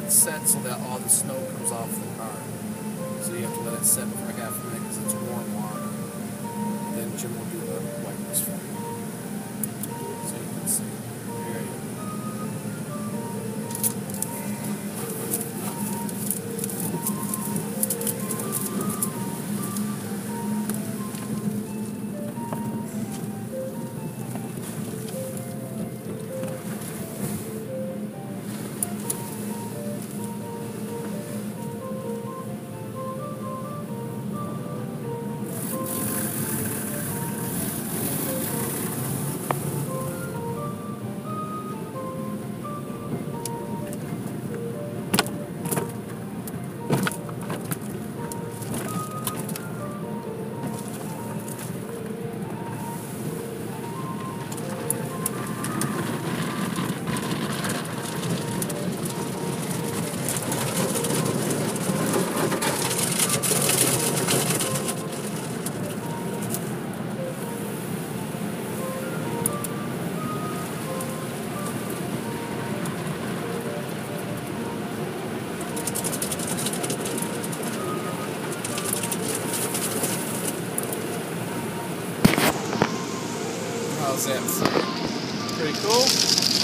it set so that all the snow comes off the car. So you have to let it set for half a minute because it's warm water. Then Jim will do the wipers for you. So you can see. There you go. How's that? Pretty cool.